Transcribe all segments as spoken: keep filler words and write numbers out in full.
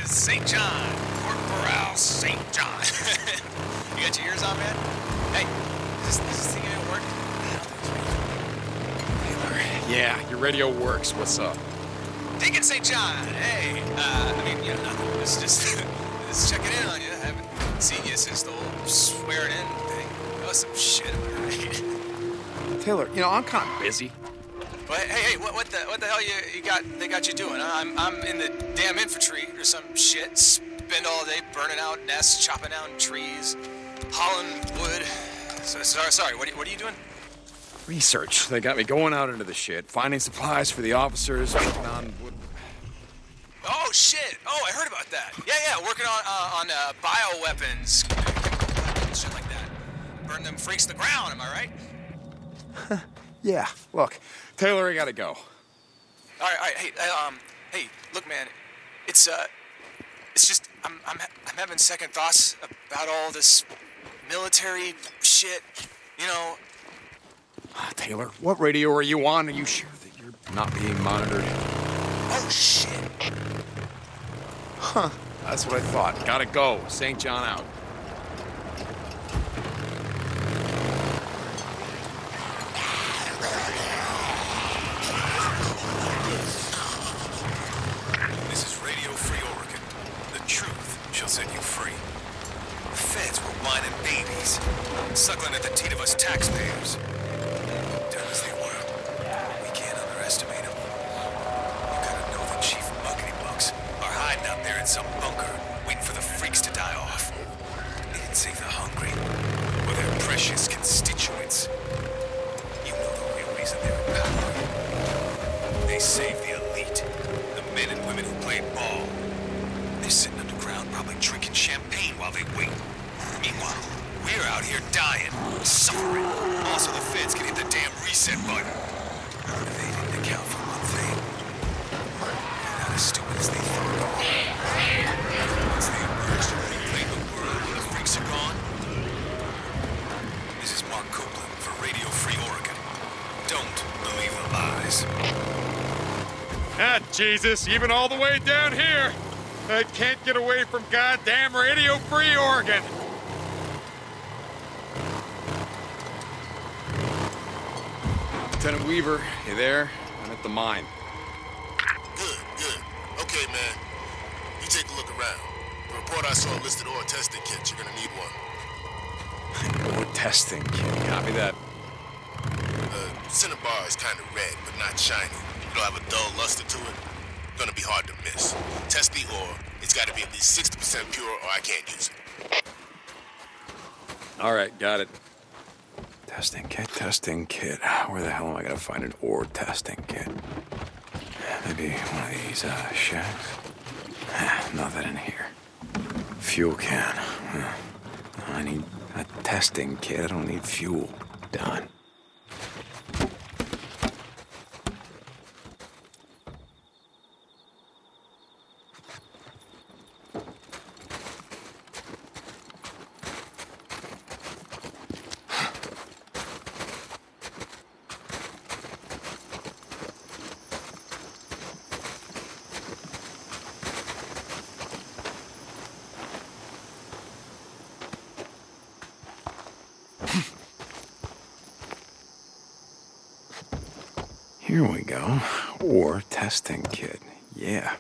Saint John. Corporal Saint John. You got your ears on, man? Hey, is this, is this thing gonna work? Taylor, yeah, your radio works. What's up? Deacon Saint John, hey. Uh, I mean, you know, nothing. It's just, just checking in on you. I haven't seen you since the whole swearing in thing. That was some shit, am I right? Taylor, you know, I'm kind of busy. Well, hey, hey, what, what the, what the hell you, you got? They got you doing? I'm, I'm in the damn infantry or some shit. Spend all day burning out nests, chopping down trees, hauling wood. So, sorry, sorry. What, are, what are you doing? Research. They got me going out into the shit, finding supplies for the officers, working on wood. Oh shit! Oh, I heard about that. Yeah, yeah, working on uh, on uh, bioweapons, shit like that. Burn them freaks to the ground. Am I right? Yeah. Look, Taylor, I gotta go. All right, all right. Hey, uh, um, hey, look, man. It's uh, it's just I'm I'm I'm having second thoughts about all this military shit. You know. Ah, Taylor, what radio are you on? Are you sure that you're not being monitored? Oh shit. Huh. That's what I thought. Gotta go. Saint John out. This is Radio Free Oregon. The truth shall set you free. The feds were whining babies, suckling at the teat of us taxpayers. Dumb as they were, we can't underestimate them. You gotta know the chief muckety mucks are hiding out there in some bunker, waiting for the freaks to die off. They didn't save the hungry, or their precious constituents. You know the real reason they're in power. They saved the elite, the men and women who played ball. They're sitting underground, probably drinking champagne while they wait. Meanwhile, we're out here dying, suffering. Also, the feds can hit the damn reset button. They didn't account for one thing. They're not as stupid as they thought. Once they emerged and reclaimed the world when the freaks are gone. This is Mark Copeland for Radio Free Oregon. Don't believe the lies. Ah, Jesus, even all the way down here. I can't get away from goddamn Radio Free Oregon. Lieutenant Weaver, you there? I'm at the mine. Good, good. Okay, man. You take a look around. The report I saw listed ore testing kits. You're gonna need one. Ore testing kit. Copy that. Uh, cinnabar is kind of red, but not shiny. It'll have a dull luster to it. Gonna be hard to miss. Test the ore. It's gotta be at least sixty percent pure or I can't use it. All right, got it. Testing kit, testing kit. Where the hell am I gonna find an ore testing kit? Maybe one of these uh, shacks? Nothing in here. Fuel can. I need a testing kit. I don't need fuel. Done. Here we go. Ore testing kit. Yeah.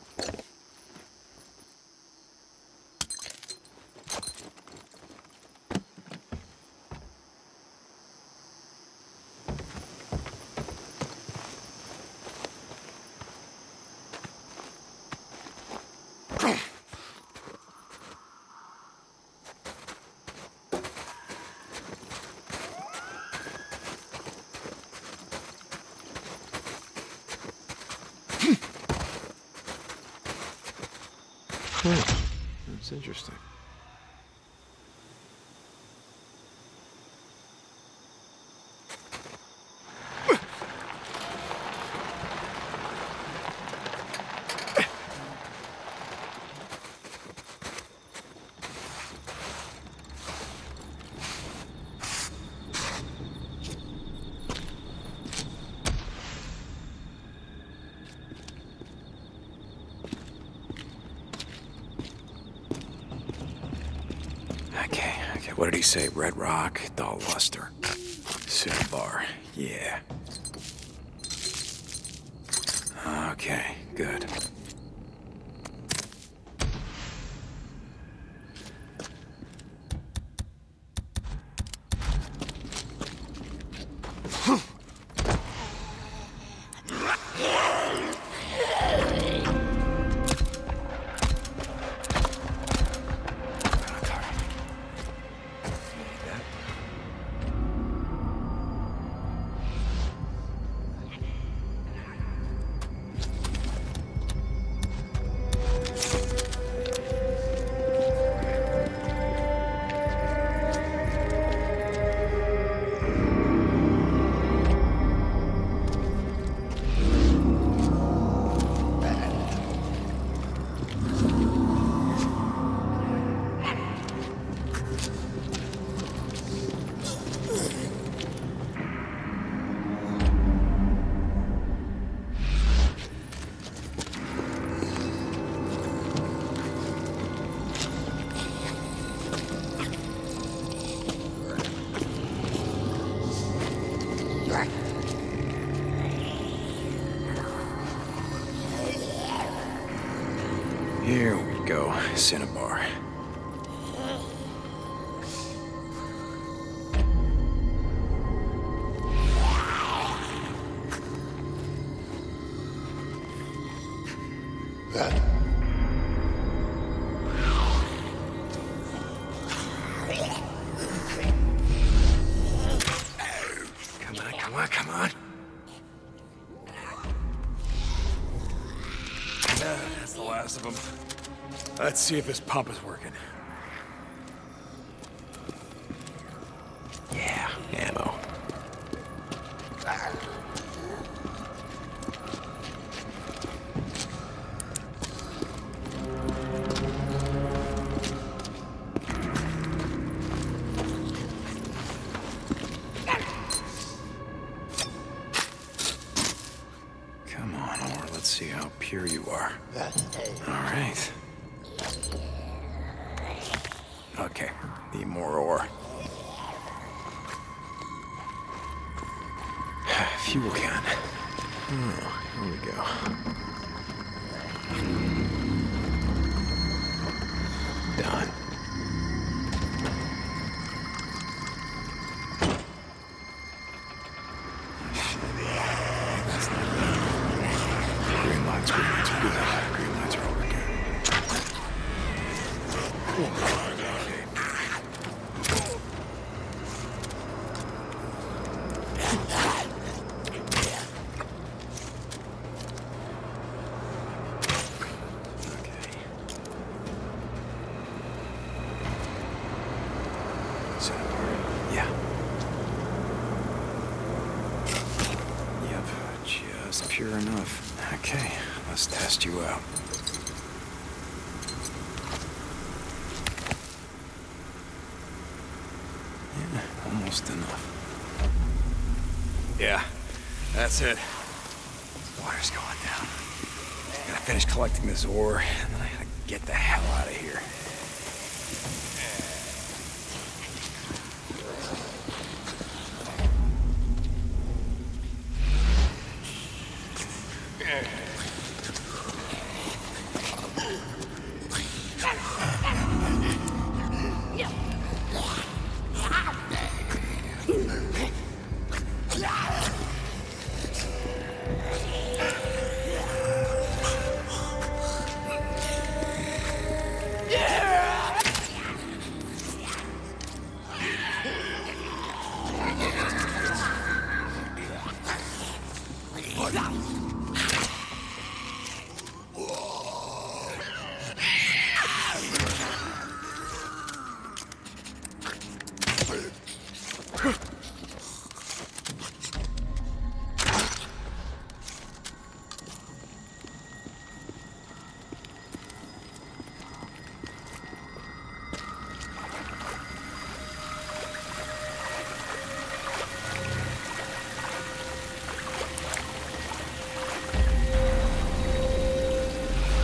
Huh. That's interesting. What did he say? Red Rock, dull luster. Cinnabar, yeah. Okay, good. Here we go, Cinnabar. That. Come on, come on, come on. Uh, that's the last of them. Let's see if this pump is working. Yeah, ammo. Come on, or let's see how pure you are. All right. Okay, need more ore. Fuel can. Oh, here we go. Done. Green lights, green lights, good. Green lights are over good. Okay. Yeah. Yep, just pure enough. Okay, let's test you out. Yeah, almost enough. Yeah, that's it. Water's going down. Gotta finish collecting this ore, and then I gotta get the hell out of here.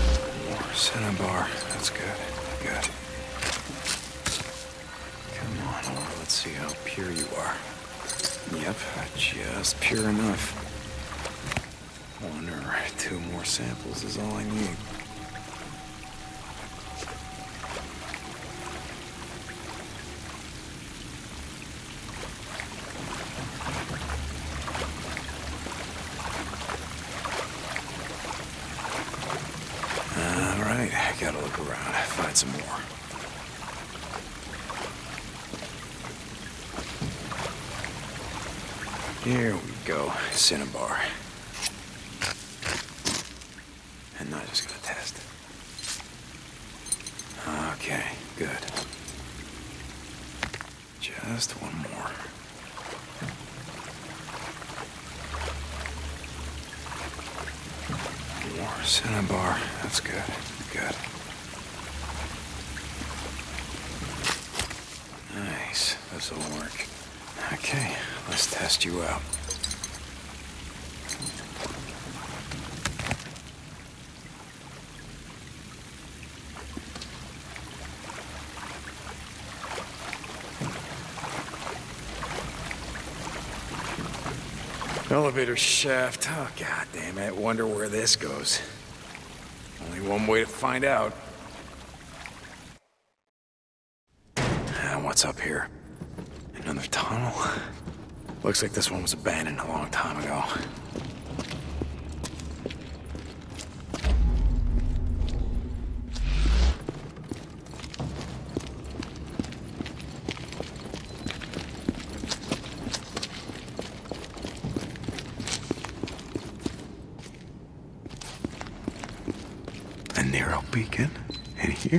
Cinnabar, that's good, good. Come on. see how pure you are. Yep, just pure enough. One or two more samples is all I need. All right, I gotta look around, find some more. Here we go, Cinnabar. And now I'm just gonna test it. Okay, good. Just one more. More Cinnabar, that's good, good. Nice, this'll work. Okay, let's test you out. Elevator shaft. Oh, god damn it. Wonder where this goes. Only one way to find out. And what's up here? Another tunnel? Looks like this one was abandoned a long time ago. A narrow beacon in here?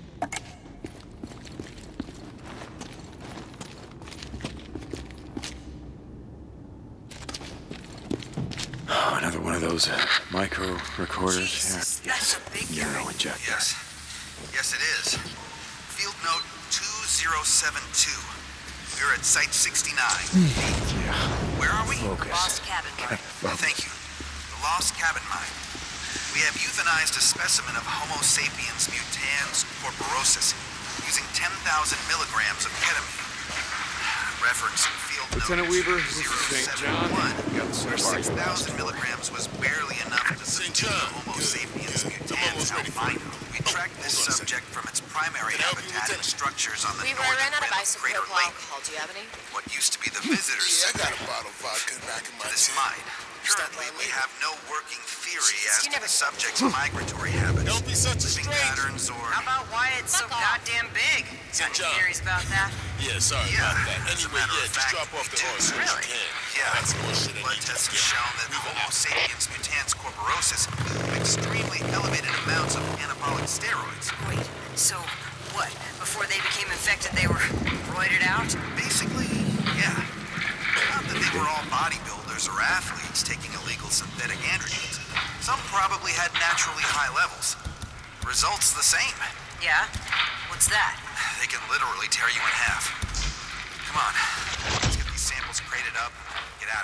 Another one of those uh, micro recorders. Jesus, Yeah. that's Yes. a big Neuro guy. injector. Yes. Yes, it is. Field note two zero seven two. We're at Site sixty-nine. Yeah. Where are we? Focus. Lost cabin mine. Focus. Thank you. The Lost Cabin Mine. We have euthanized a specimen of Homo sapiens mutans corporosus using ten thousand milligrams of ketamine. Referencing field Lieutenant note Weaver, this is Saint John. two zero seven one, Got the where Cinnabar six thousand milligrams was barely enough to Saint subdue John, Homo good, sapiens good. I'm mutans almost ready for albino. We tracked this hold on a subject from its primary Can I help you, habitat and Lieutenant? structures on the Weaver, I northern ran out of rim of isopropyl Crater Lake, alcohol. Do you have any? what used to be the visitor's Yeah, I got center a bottle of vodka back in my to this tent. mine. Stop Currently, by we later. have no working theory Jesus, as you to never the did. subject's migratory habits, Don't be such a living stranger. patterns, or... How about why it's so Fuck off. goddamn big? Saint Got John. any theories about that? Yeah, sorry Yeah, about that. as a Anyway, matter yeah, of just fact, drop off the we do. horse as soon as Really? you can. Yeah, I got some more shit I blood need to tests have get. shown that We've Homo got- sapiens mutans corporosus have extremely elevated amounts of anabolic steroids. Wait, so what? Before they became infected, they were roided out? Basically, yeah. Not that they were all bodybuilders or athletes taking illegal synthetic androgens. Some probably had naturally high levels. Results the same. Yeah? What's that? They can literally tear you in half. Come on, let's get these samples crated up and get out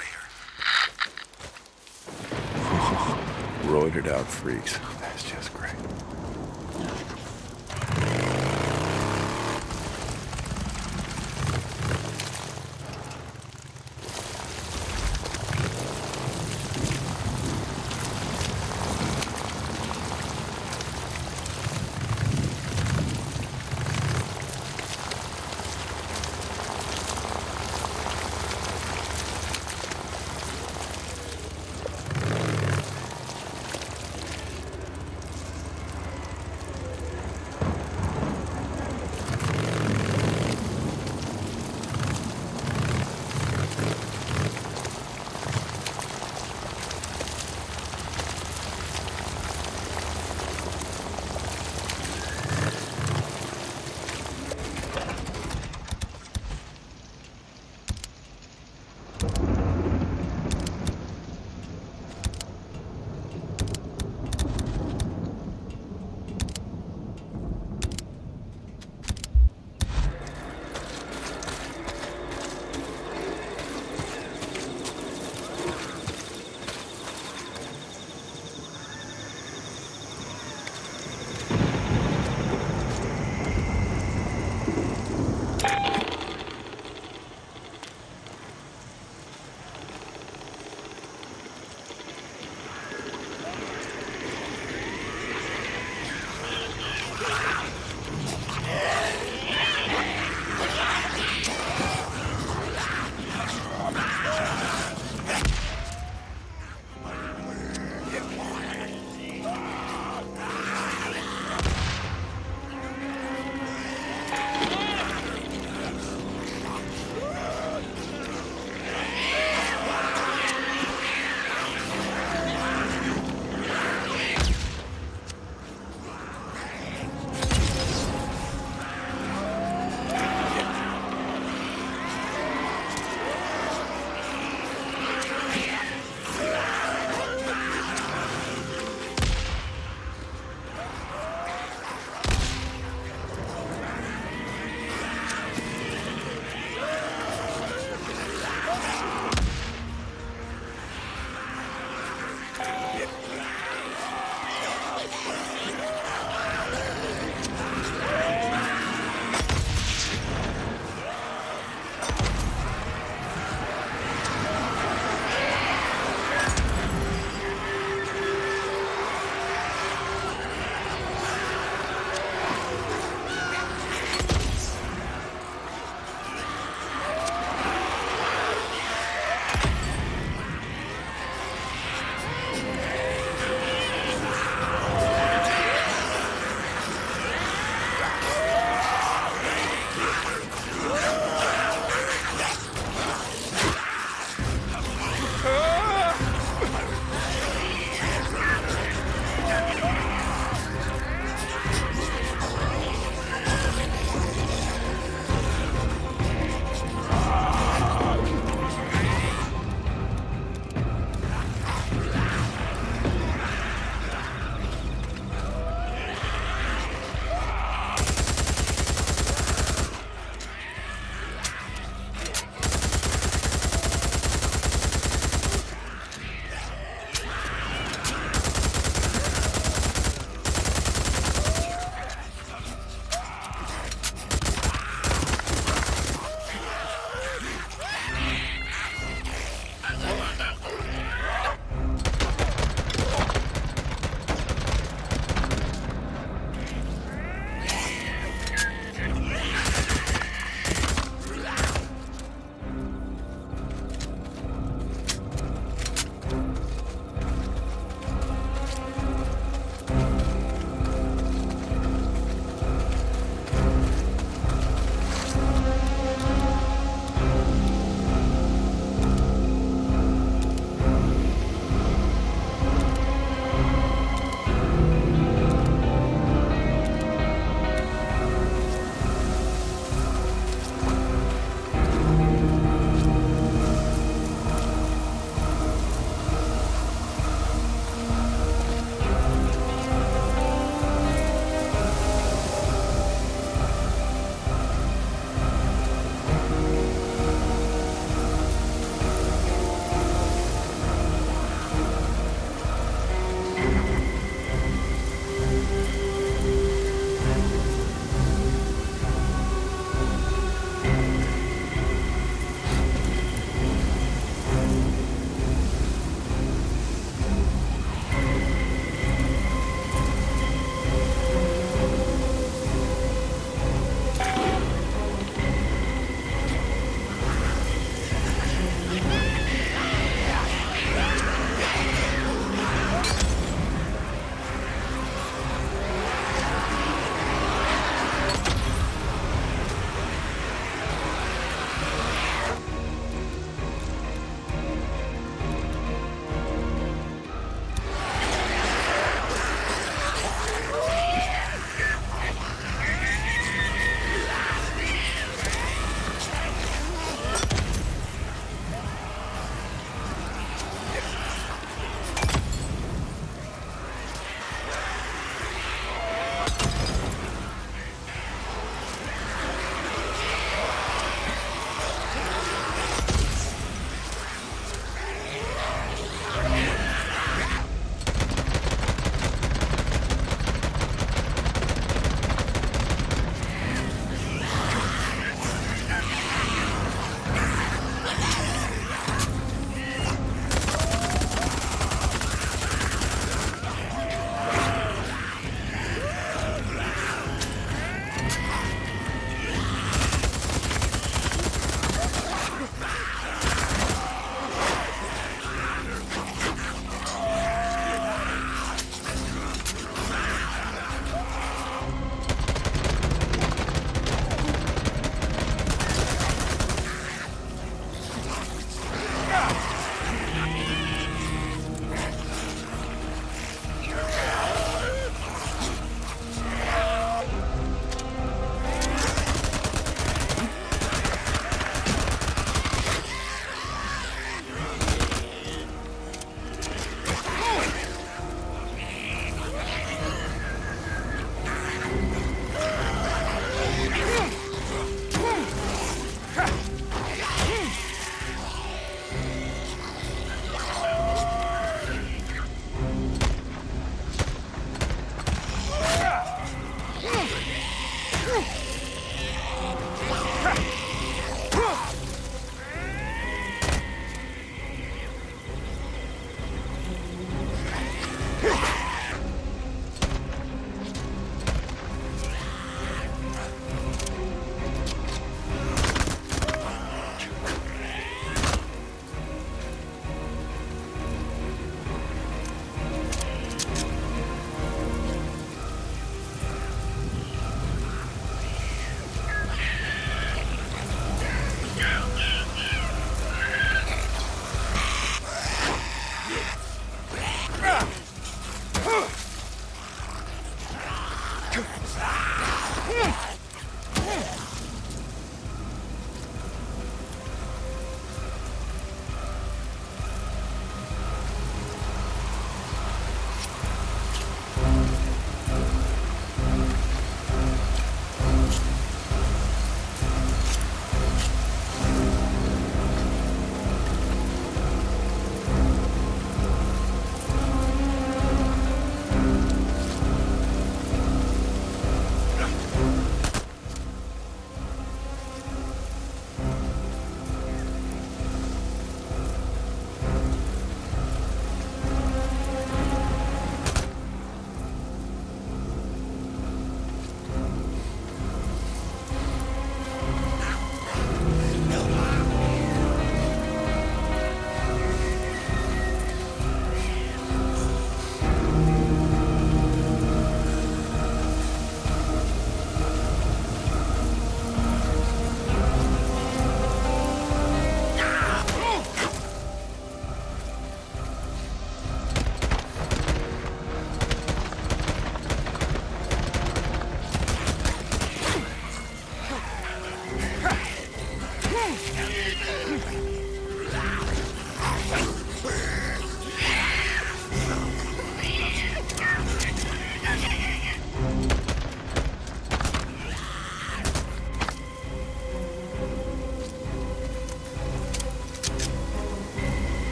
of here. Roided out freaks. That's just great.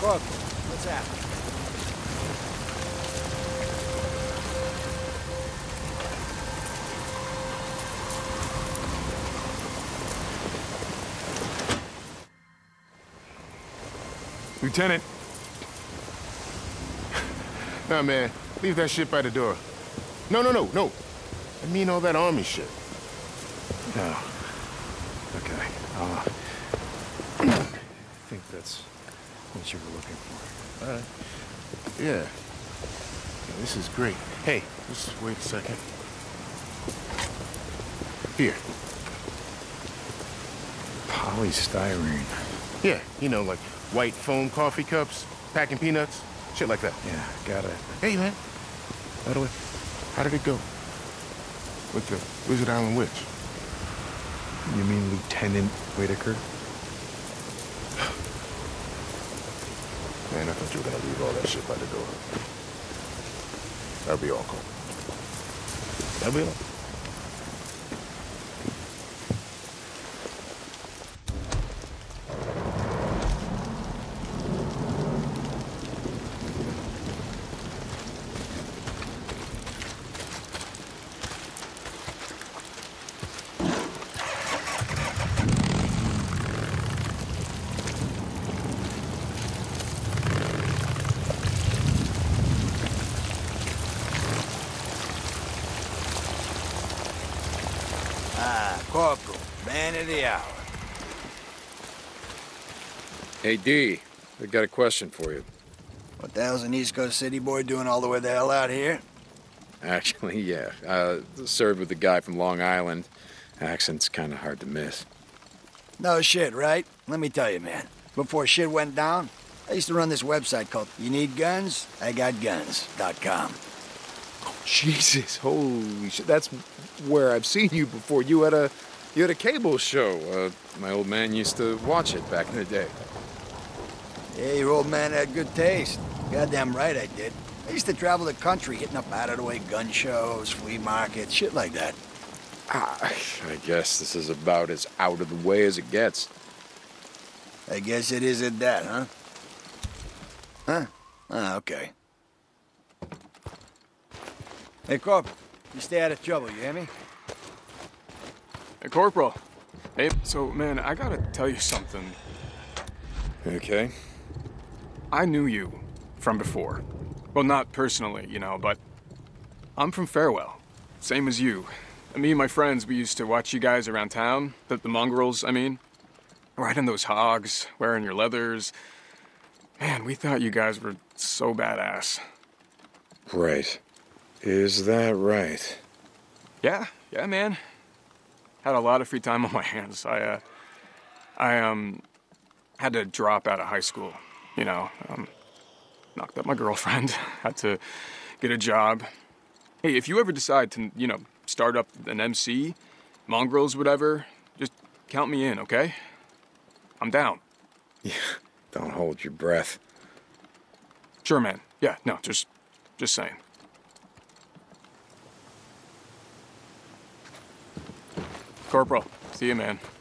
Corporal, what's happening? Lieutenant. Nah, man. Leave that shit by the door. No, no, no, no. I mean all that army shit. No. Okay. Uh, I think that's what you were looking for. All right. Yeah. Yeah, this is great. Hey, just wait a second. Here. Polystyrene. Yeah, you know, like white foam coffee cups, packing peanuts, shit like that. Yeah, got it. Hey, man. By the way, how did it go with the Wizard Island Witch? You mean Lieutenant Whitaker? Man, I thought you were gonna leave all that shit by the door. That'll be all, Cole. That'll be all. Ah, Corporal, man of the hour. Hey, D, I got a question for you. What the hell's an East Coast city boy doing all the way the hell out here? Actually, yeah. Uh, served with a guy from Long Island. Accent's kind of hard to miss. No shit, right? Let me tell you, man. Before shit went down, I used to run this website called You Need Guns? I Got Guns dot com. Jesus, holy shit! That's where I've seen you before. You had a, you had a cable show. Uh, my old man used to watch it back in the day. Yeah, your old man had good taste. Goddamn right I did. I used to travel the country hitting up out-of-the-way gun shows, flea markets, shit like that. Ah, I guess this is about as out of the way as it gets. I guess it is at that, huh? Huh? Ah, okay. Hey, Corporal, you stay out of trouble, you hear me? Hey, Corporal. Hey, so, man, I gotta tell you something. Okay. I knew you from before. Well, not personally, you know, but I'm from Farewell. Same as you. And me and my friends, we used to watch you guys around town. The, the mongrels, I mean. Riding those hogs, wearing your leathers. Man, we thought you guys were so badass. Right. Is that right? Yeah, yeah, man. Had a lot of free time on my hands. I, uh, I, um, had to drop out of high school, you know. Um, knocked up my girlfriend, had to get a job. Hey, if you ever decide to, you know, start up an M C, mongrels, whatever, just count me in, okay? I'm down. Yeah, don't hold your breath. Sure, man. Yeah, no, just, just saying. Corporal, see you, man.